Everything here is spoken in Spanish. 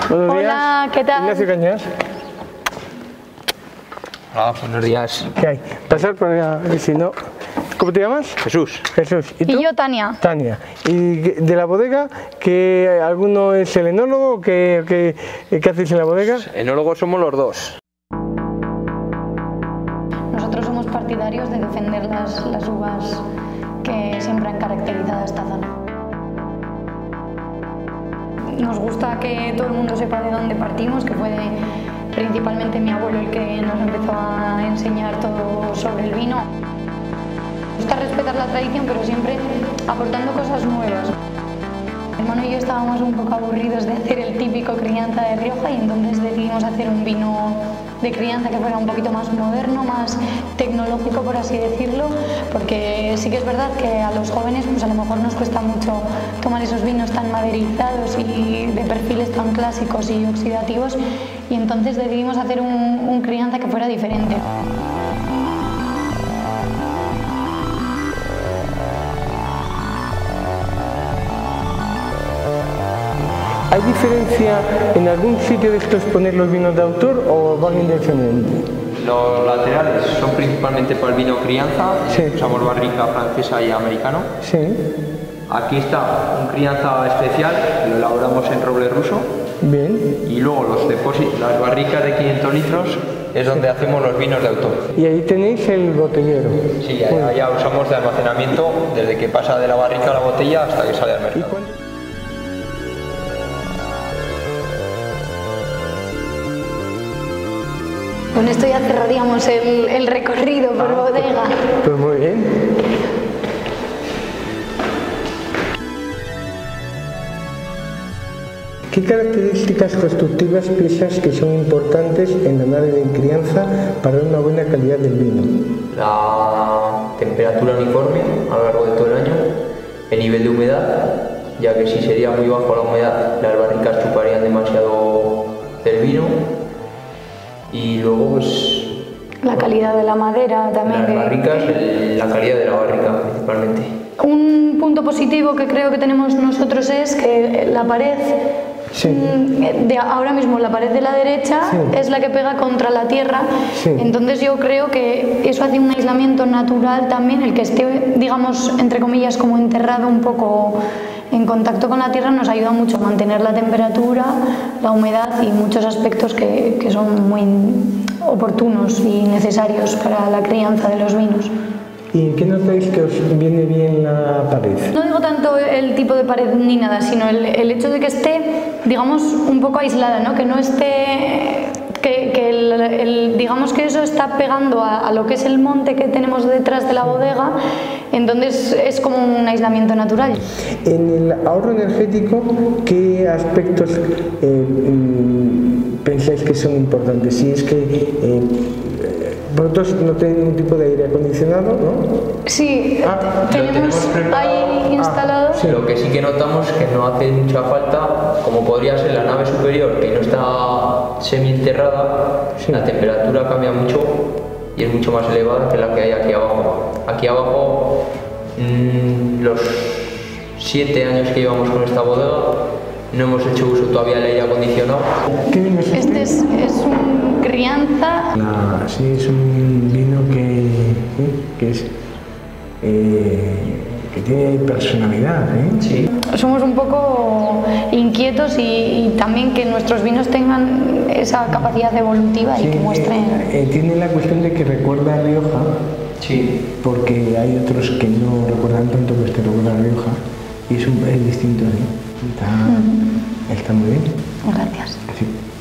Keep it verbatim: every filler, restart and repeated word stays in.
Buenos Hola, días. ¿qué tal? Ignacio Cañas. Hola, buenos días. ¿Qué hay? Pasar por allá, si no... ¿Cómo te llamas? Jesús. Jesús. ¿Y tú? Y yo, Tania. Tania. ¿Y de la bodega? ¿Que alguno es el enólogo o qué, qué, qué hacéis en la bodega? Enólogos somos los dos. Nosotros somos partidarios de defender las, las uvas que siempre han caracterizado esta zona. Nos gusta que todo el mundo sepa de dónde partimos, que fue de, principalmente mi abuelo el que nos empezó a enseñar todo sobre el vino. Nos gusta respetar la tradición, pero siempre aportando cosas nuevas. Mi hermano y yo estábamos un poco aburridos de hacer el típico crianza de Rioja y entonces decidimos hacer un vino de crianza que fuera un poquito más moderno, más tecnológico, por así decirlo, porque sí que es verdad que a los jóvenes pues a lo mejor nos cuesta mucho tomar esos vinos tan maderizados y de perfiles tan clásicos y oxidativos, y entonces decidimos hacer un, un crianza que fuera diferente. ¿Hay diferencia en algún sitio de estos poner los vinos de autor o van independientemente? Los laterales son principalmente para el vino crianza, Sí. usamos barrica francesa y americano. Sí. Aquí está un crianza especial, lo elaboramos en roble ruso. Bien. Y luego los depósitos, las barricas de quinientos litros es donde hacemos los vinos de autor. Y ahí tenéis el botellero. Sí, allá ya usamos de almacenamiento desde que pasa de la barrica a la botella hasta que sale al ¿Y mercado. cuánto? Con esto ya cerraríamos el, el recorrido por bodega. Pues muy bien. ¿Qué características constructivas piensas que son importantes en la nave de crianza para una buena calidad del vino? La temperatura uniforme a lo largo de todo el año, el nivel de humedad, ya que si sería muy bajo la humedad las barricas chuparían demasiado del vino, y luego pues La calidad de la madera también. las que- barricas, el- la calidad de la barrica principalmente. Un punto positivo que creo que tenemos nosotros es que la pared, Sí. mm, de ahora mismo la pared de la derecha Sí. es la que pega contra la tierra, Sí. entonces yo creo que eso hace un aislamiento natural también, el que esté, digamos, entre comillas, como enterrado un poco en contacto con la tierra nos ayuda mucho a mantener la temperatura, la humedad y muchos aspectos que, que son muy oportunos y necesarios para la crianza de los vinos. ¿Y en qué notáis que os viene bien la pared? No digo tanto el tipo de pared ni nada, sino el, el hecho de que esté, digamos, un poco aislada, ¿no? Que no esté, que, que el, el- digamos que eso está pegando a, a lo que es el monte que tenemos detrás de la bodega, entonces es como un aislamiento natural. En el ahorro energético, ¿qué aspectos eh, mm, pensáis que son importantes? Si es que eh, vosotros no tenéis ningún tipo de aire acondicionado, ¿no? Sí, Ah, te- lo tenemos tenemos preparado. ahí instalado. Sí. Lo que sí que notamos que no hace mucha falta, como podría ser la nave superior, que no está semi-enterrada, Sí. la temperatura cambia mucho y es mucho más elevada que la que hay aquí abajo. Aquí abajo, mmm, los siete años que llevamos con esta bodega, no hemos hecho uso todavía del aire acondicionado. ¿Qué vino es Este es, es un crianza. La- sí, es un vino que, ¿eh? que es eh, que tiene personalidad, ¿eh? Sí. Somos un poco inquietos y, y también que nuestros vinos tengan esa capacidad evolutiva y Sí, que muestren. eh, eh, tiene la cuestión de que recuerda a Rioja, Sí. porque hay otros que no recuerdan tanto, pues te recuerda a Rioja, y es, un, es distinto, ¿sí? Está, está muy bien. Gracias. Sí.